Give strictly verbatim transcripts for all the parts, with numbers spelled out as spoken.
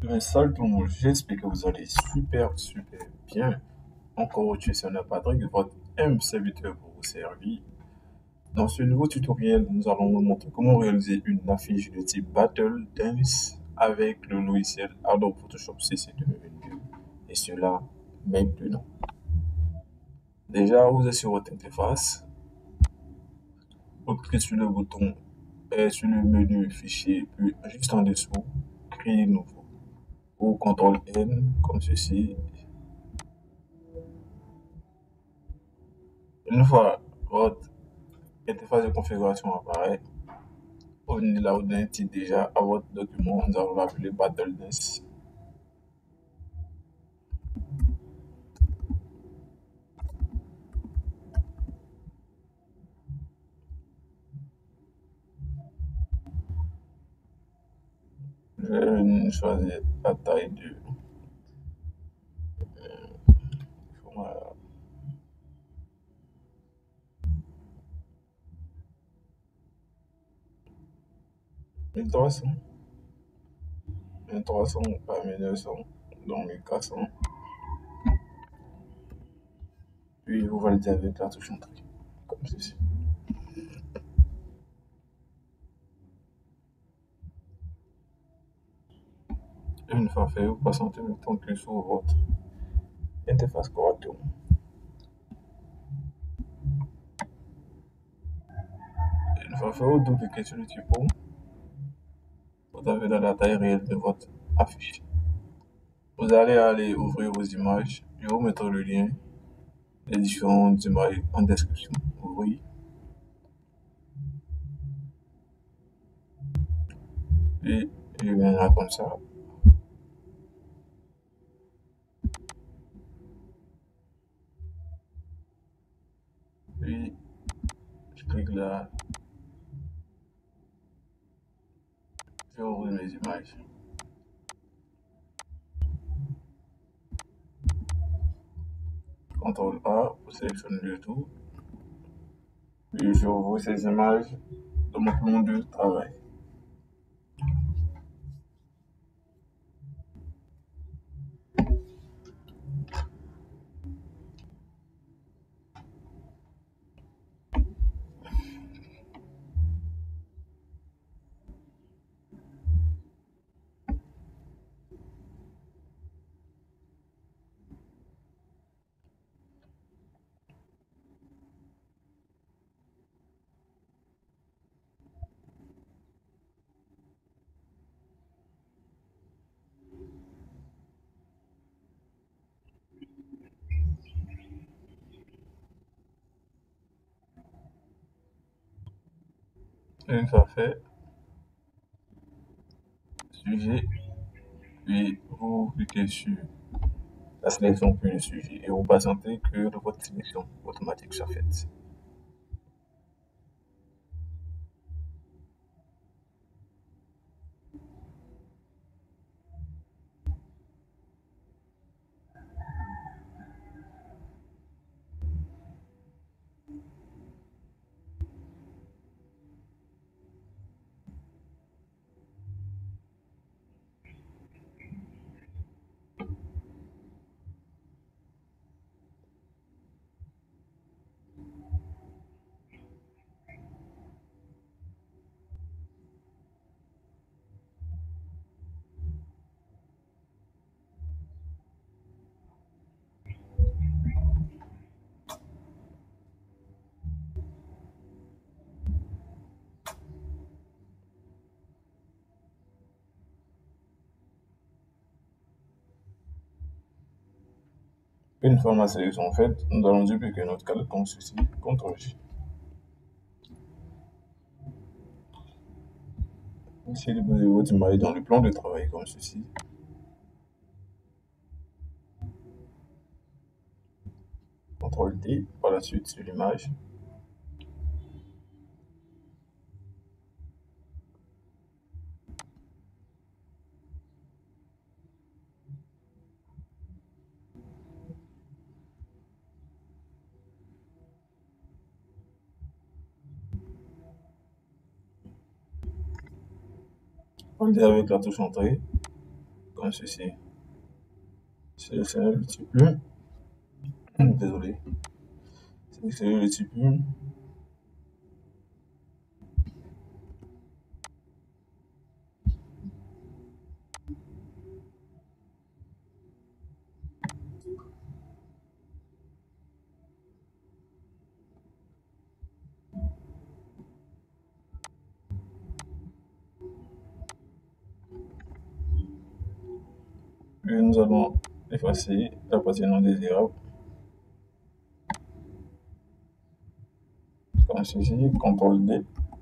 Mais salut tout le monde, j'espère que vous allez super super bien. Encore au c'est Patrick, votre humble serviteur pour vous servir. Dans ce nouveau tutoriel, nous allons vous montrer comment réaliser une affiche de type Battle Dance avec le logiciel Adobe Photoshop C C deux mille vingt-deux et cela maintenant. Déjà, vous êtes sur votre interface, vous cliquez sur le bouton et sur le menu fichier, puis juste en dessous, créer nouveau ou contrôle N comme ceci. Une fois votre interface de configuration apparaît, vous venez là, vous donnez un titre déjà à votre document, nous allons l'appeler BattleNess. Je vais choisir la taille du voilà, mille trois cents, mille trois cents, pas mille neuf cents, donc mille quatre cents. Puis vous validez avec la touche entrée, comme ceci. Une fois fait, vous patientez le temps que sur votre interface correctement. Une fois fait, vous double-cliquez sur le typo, vous avez la taille réelle de votre affiche. Vous allez aller ouvrir vos images, je vais vous mettre le lien des différentes images en description. Oui. Et je viens là comme ça. Puis je clique là, je vais ouvrir mes images. contrôle A pour sélectionner le tout. Puis j'ouvre ces images de mon plan de travail. Une fois fait, sujet, puis vous cliquez sur la sélection puis le sujet et vous patientez que votre sélection automatique soit faite. Une fois ma sélection faite, nous allons dupliquer notre calque comme ceci, contrôle J. Ici, déposez votre image dans le plan de travail comme ceci. contrôle D, par la suite sur l'image. Valider avec la touche entrée, comme ceci. Sélectionnez le petit plume. Désolé. Sélectionnez le petit plume. Puis nous allons effacer la partie non désirable. Comme ceci. contrôle D.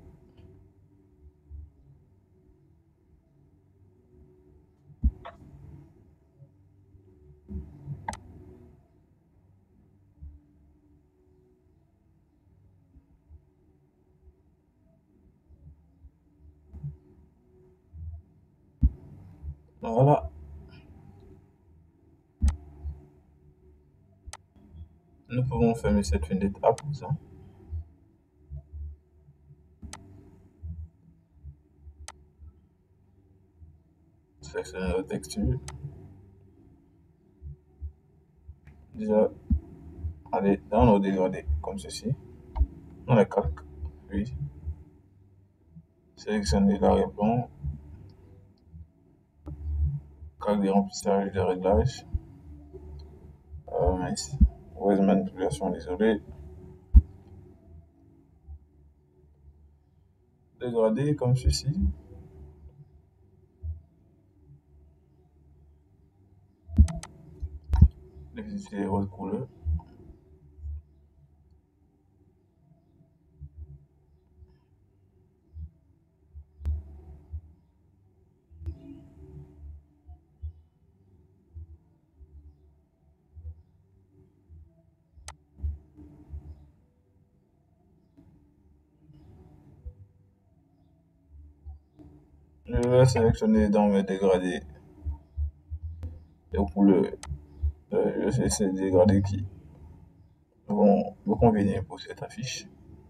Voilà. Nous pouvons fermer cette fenêtre à présent. Sélectionner la texture. Déjà, aller dans nos dégradés comme ceci. Dans les calques. Puis, sélectionner l'arrière-plan. Calque de remplissage de réglage. Euh, mince. Mauvaise manipulation, désolé. Dégradé comme ceci. Les rose couleur. Je vais sélectionner dans mes dégradés les couleurs. Euh, je sais ces dégradés qui vont me convenir pour cette affiche.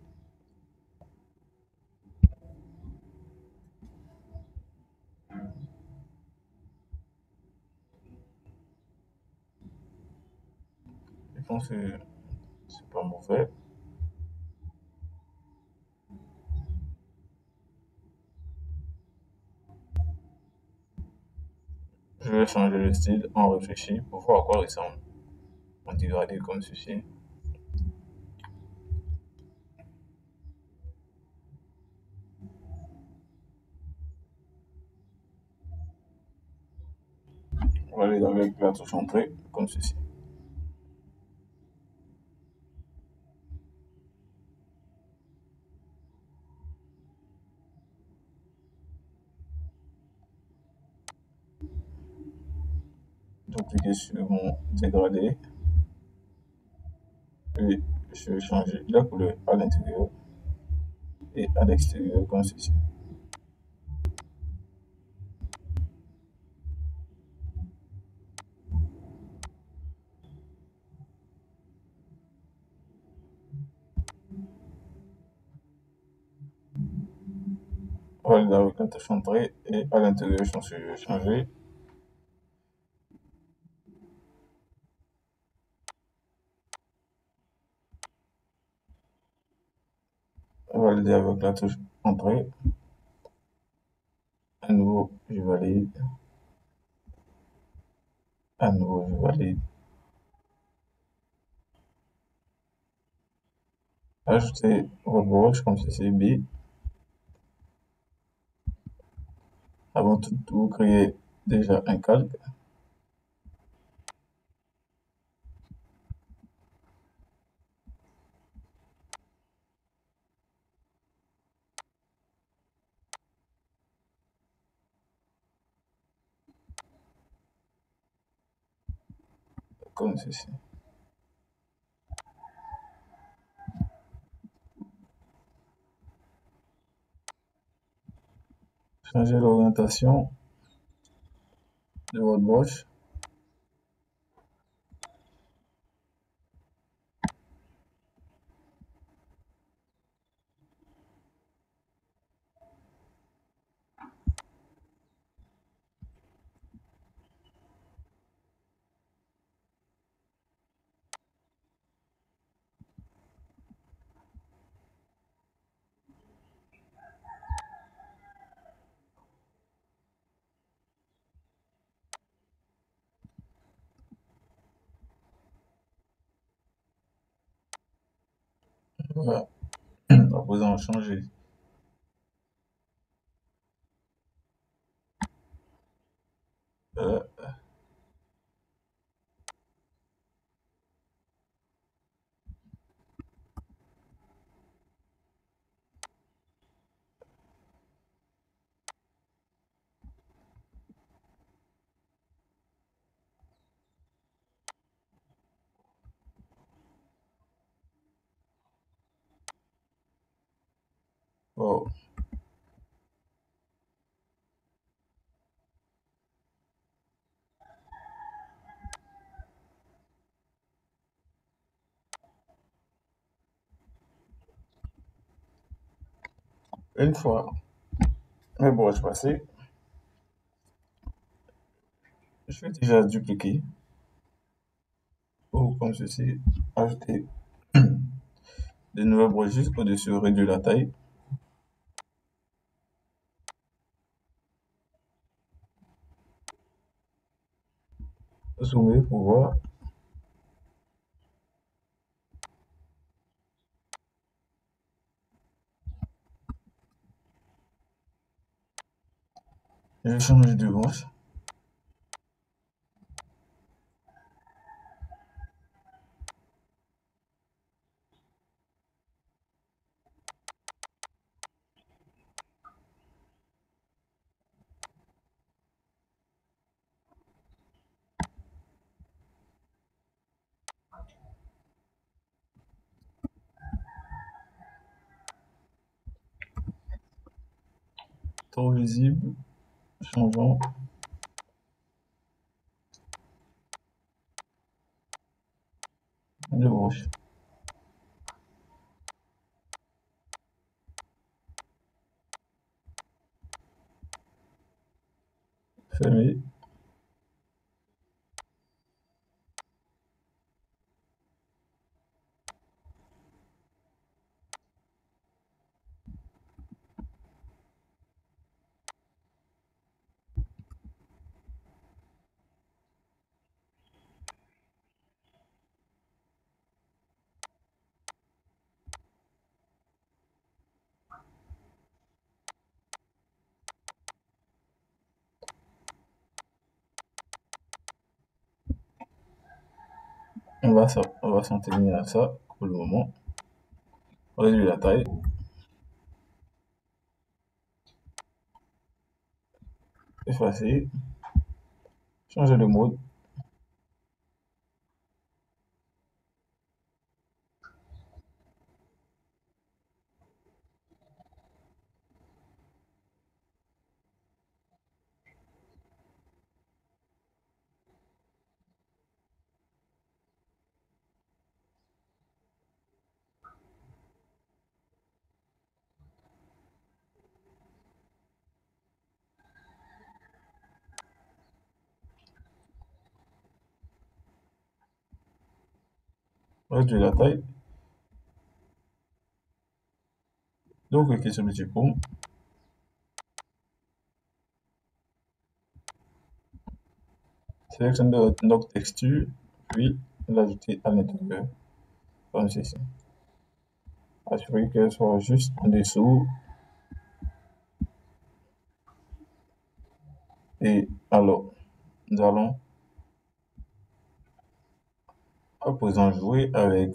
Je pense que c'est pas mauvais. Je vais changer le style en réfléchi pour voir à quoi ressemble un dégradé comme ceci. On va aller avec la touche entrée comme ceci. Je vais cliquer sur mon dégradé et je vais changer la couleur à l'intérieur et à l'extérieur comme ceci. On va aller avec la touche entrée et à l'intérieur, je pense que je vais changer. On va valider avec la touche entrée. À nouveau, je valide. À nouveau, je valide. Ajouter votre broche comme ceci, B. Avant tout, vous créez déjà un calque. Comme ceci. Changez l'orientation de votre broche. Voilà. À présent, changer. Euh, oh. Une fois mes broches passées, je vais déjà dupliquer ou comme ceci, ajouter de nouvelles broches juste au-dessus, réduire la taille, zoomer pour voir. Je change de broche. Trop visible, changeons de broche. Fermer. On va, s'en- on va s'en tenir à ça pour le moment. Réduire la taille, effacer, changer de mode. Réduire la taille. Donc, cliquez sur le petit paume. Sélectionne notre texture, puis l'ajouter à l'intérieur, comme ceci. Assurer qu'elle soit juste en dessous. Et alors, nous allons à présent jouer avec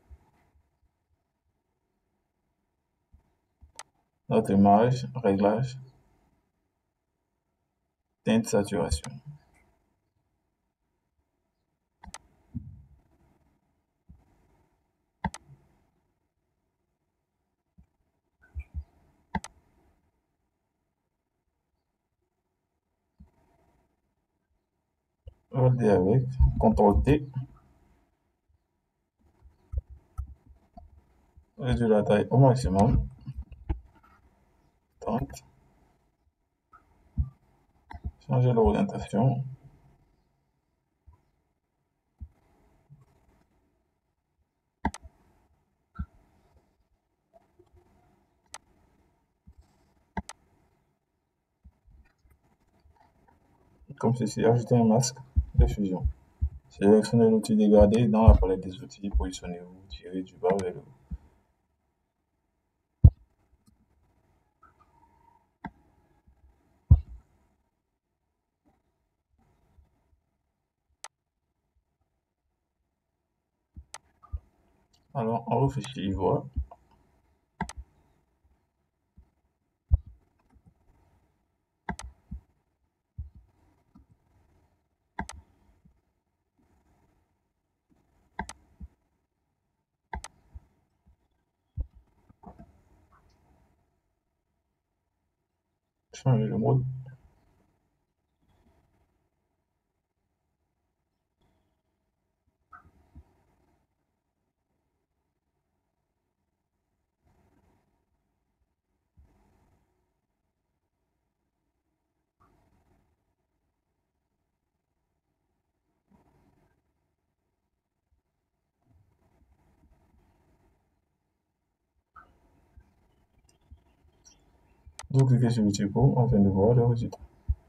notre image, réglage, teinte, saturation. Valider avec, contrôle T, réduire la taille au maximum, trente, changer l'orientation, comme ceci, ajouter un masque de fusion. Sélectionnez l'outil dégradé dans la palette des outils, positionnez-vous, tirez du bas vers le haut. Alors, on réfléchit, il voit. Changer le mode. Donc, cliquez sur le petit pot, on vient de voir le résultat.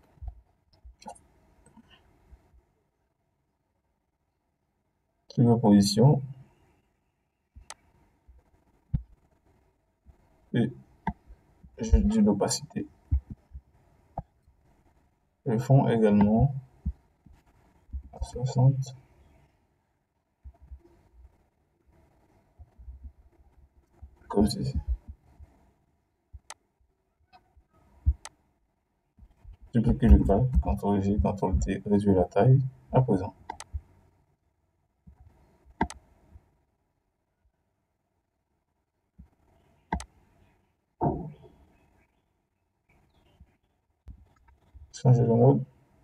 Sur la position et je dis l'opacité. Le fond également à soixante, comme ceci. Dupliquer le cas, contrôle J, contrôle T, réduire la taille. À présent, changer le mode.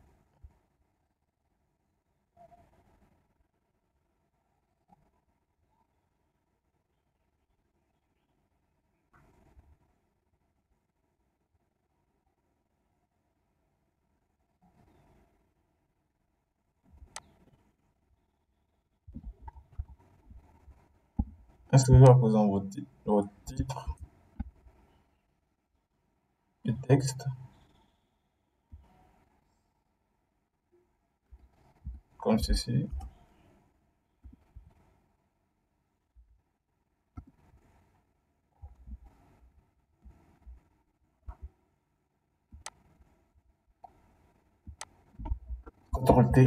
Inscrivez à présent votre, ti- votre titre et texte, comme ceci. contrôle T.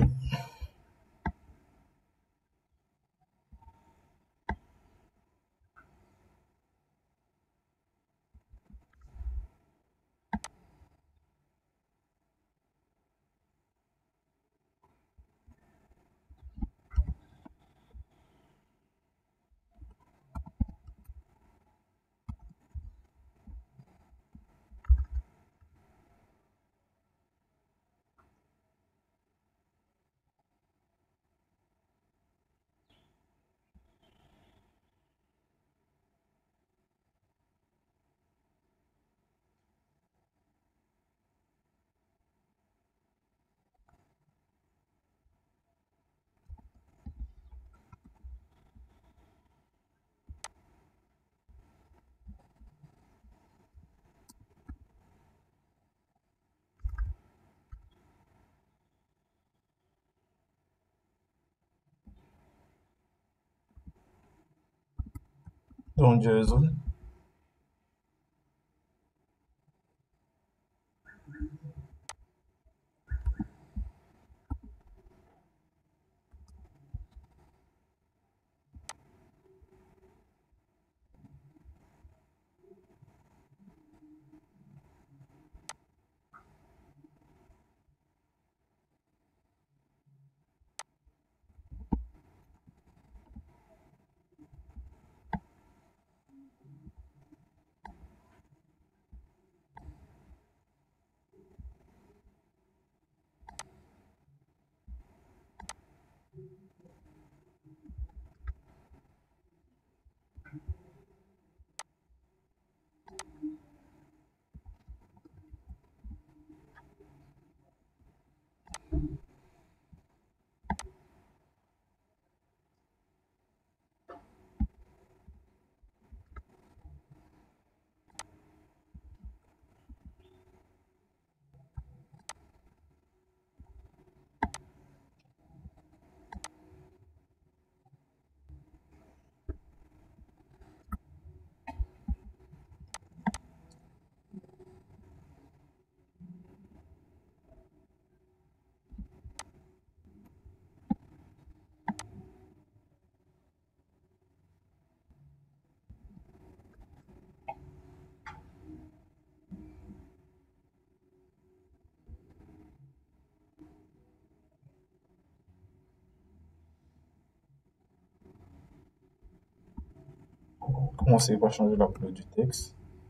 Donc, je zone. Commencez par changer la couleur du texte.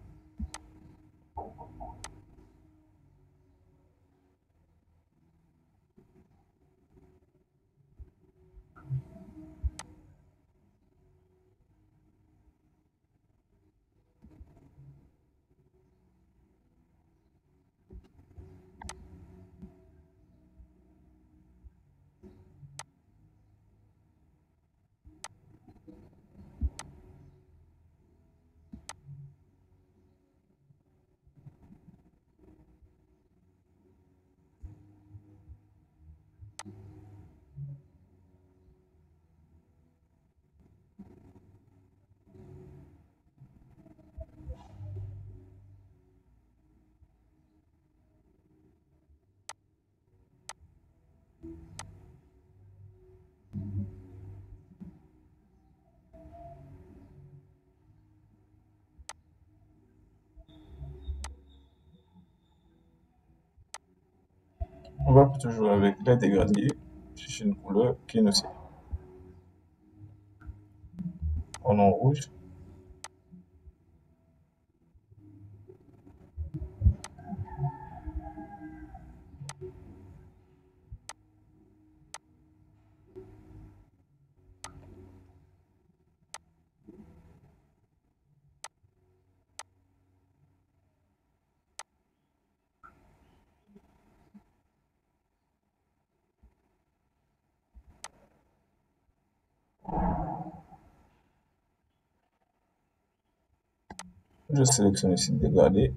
On va plutôt jouer avec les dégradés. Chercher une couleur qui nous sert. En rouge. Je sélectionne ici dégradé.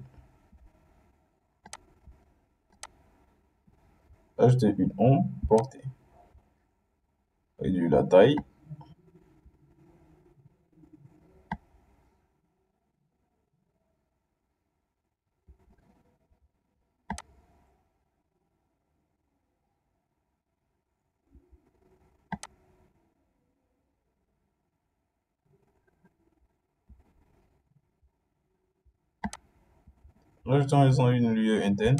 Ajouter une ombre portée. Réduire la taille. Rajoutons une lueur interne.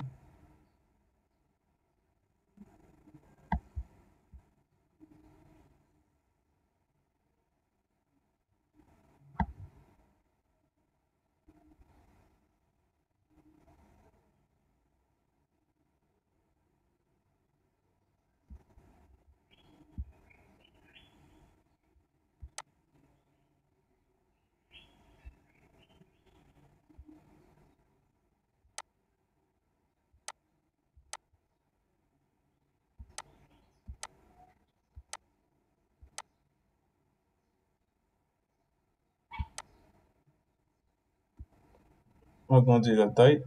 Agrandir la taille.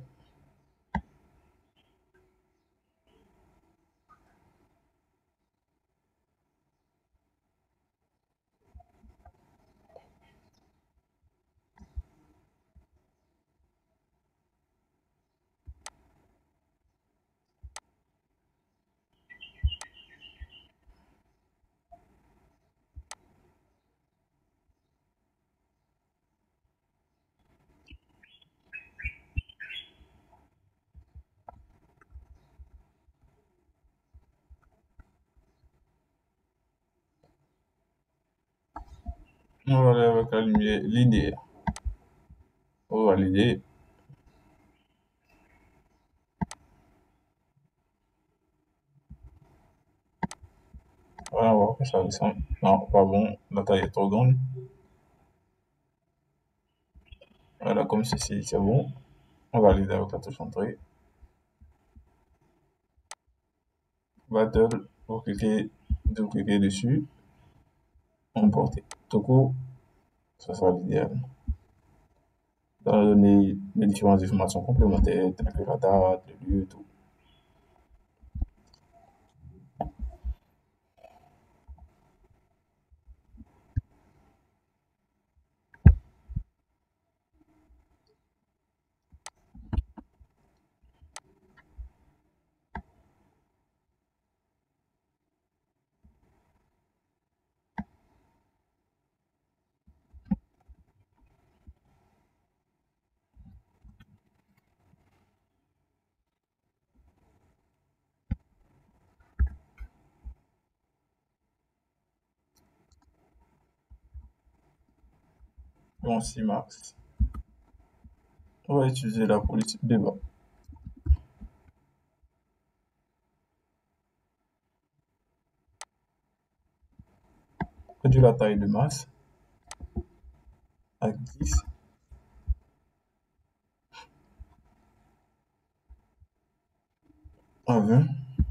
On va aller avec la lumière linéaire. On va valider. Voilà, on va voir que ça descend. Non, pas bon. La taille est trop grande. Voilà, comme ceci, c'est bon. On va valider avec la touche entrée. Battle, vous cliquez, vous cliquez dessus. Emporter. Tout court, ça sera l'idéal. Dans la donnée les différentes informations complémentaires, telles que la date, le lieu, tout. Bon, six mars. On va utiliser la politique débat. Réduire la taille de masse à dix à vingt.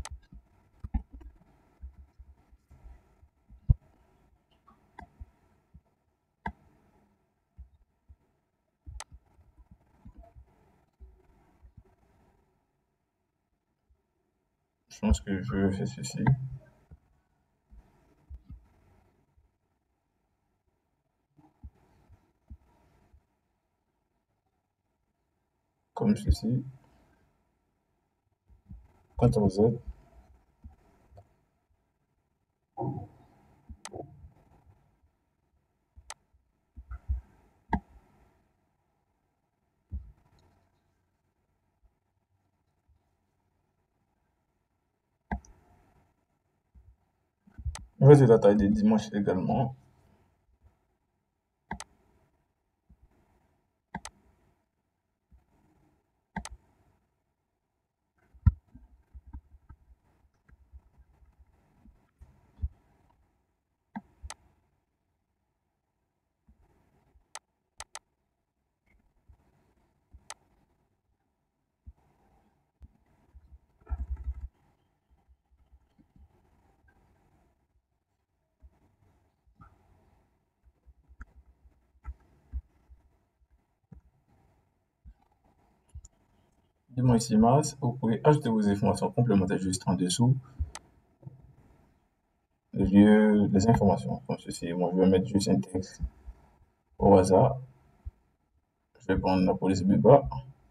Je pense que je vais faire ceci comme ceci. contrôle Z. Réduire la taille des dimanches également. Dimanche six mars, vous pouvez ajouter vos informations complémentaires juste en dessous. Le lieu, les informations comme ceci. Moi, je vais mettre juste un texte au hasard. Je vais prendre la police Biba.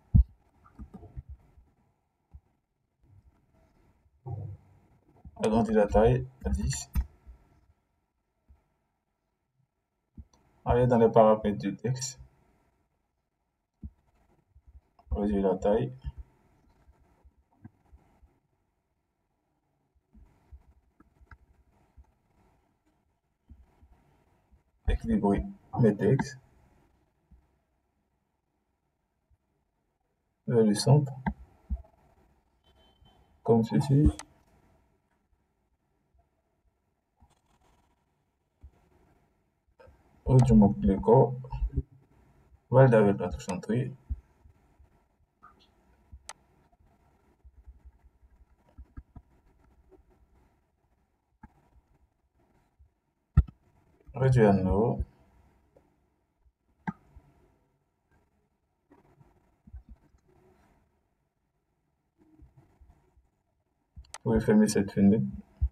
Agrandir la taille à dix. Aller dans les paramètres du texte. Réduire la taille. Équilibrer mes textes. Vers le centre. Comme ceci. Réduire mon le corps. Valider avec la touche entrée. Réduire à nouveau. Vous pouvez fermer cette fenêtre.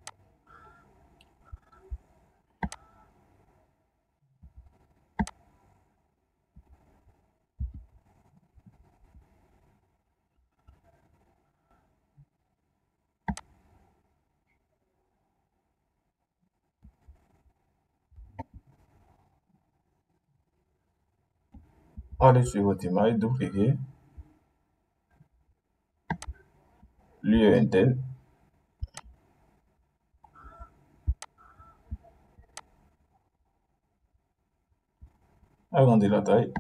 Allez sur votre image, dupliquer. Lieu interne. Agrandir la taille.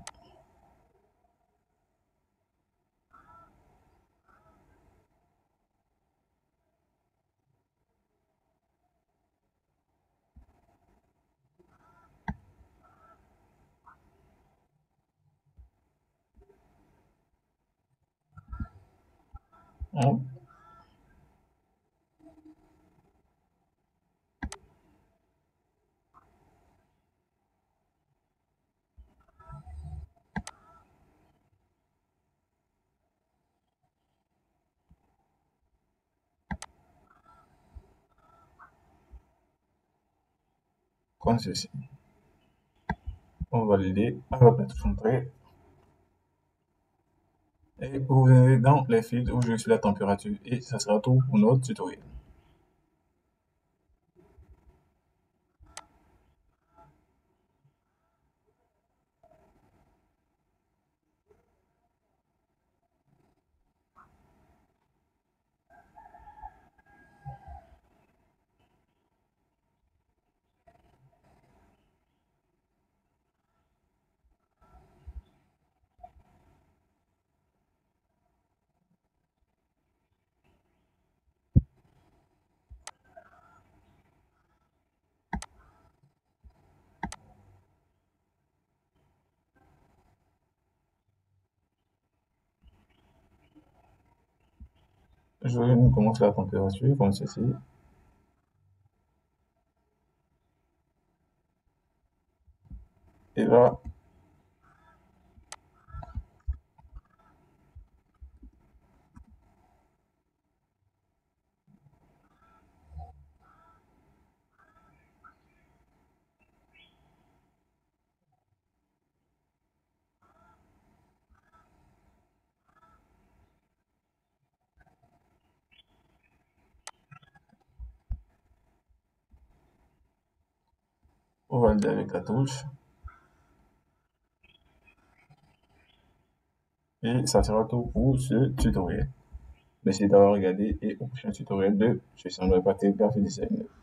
Hein, comme ceci. On va valider avec la touche entrée. Et vous venez dans les fils où je suis la température. Et ça sera tout pour notre tutoriel. Je nous commence la température comme ceci. Et là, on va le dire avec la touche. Et ça sera tout pour ce tutoriel. Merci d'avoir regardé et au prochain tutoriel de gestion de la partie graphique design.